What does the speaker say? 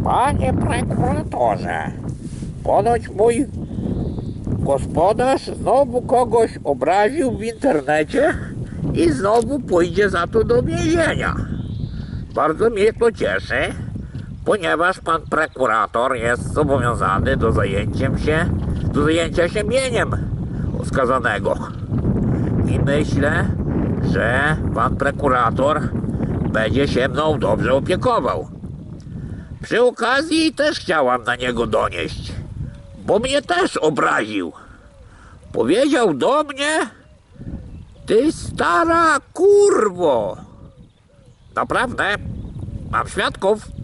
Panie prokuratorze, ponoć mój gospodarz znowu kogoś obraził w internecie i znowu pójdzie za to do więzienia. Bardzo mnie to cieszy, ponieważ pan prokurator jest zobowiązany do zajęcia się mieniem skazanego. I myślę, że pan prokurator będzie się mną dobrze opiekował. Przy okazji też chciałam na niego donieść, bo mnie też obraził. Powiedział do mnie: ty stara kurwo. Naprawdę, mam świadków.